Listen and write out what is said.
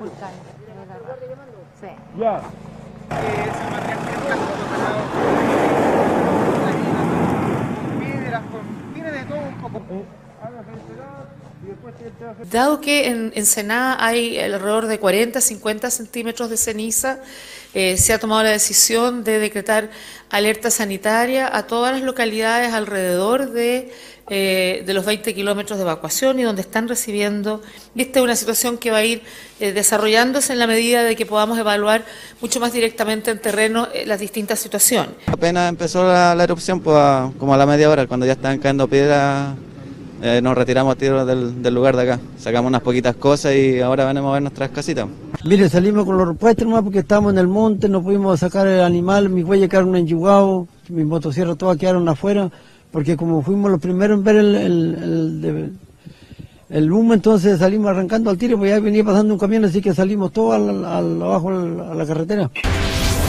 volcán de la Raja. Sí. Ya. Piedras, tiene de todo un poco. Dado que en Ensenada hay alrededor de 40-50 centímetros de ceniza, se ha tomado la decisión de decretar alerta sanitaria a todas las localidades alrededor de los 20 kilómetros de evacuación y donde están recibiendo. Esta es una situación que va a ir desarrollándose en la medida de que podamos evaluar mucho más directamente en terreno las distintas situaciones. Apenas empezó la erupción, pues como a la media hora, cuando ya estaban cayendo piedras, nos retiramos a tiro del lugar de acá. Sacamos unas poquitas cosas y ahora venimos a ver nuestras casitas. Mire, salimos con los repuestos nomás porque estábamos en el monte, no pudimos sacar el animal, mis huellas quedaron enyugados, mis motosierras todas quedaron afuera, porque como fuimos los primeros en ver el humo, entonces salimos arrancando al tiro, pues ya venía pasando un camión, así que salimos todos abajo a la carretera.